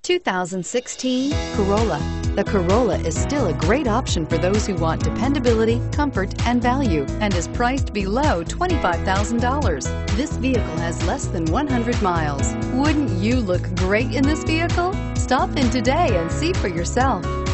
2016 Corolla. The Corolla is still a great option for those who want dependability, comfort, and value, and is priced below $25,000. This vehicle has less than 100 miles. Wouldn't you look great in this vehicle? Stop in today and see for yourself.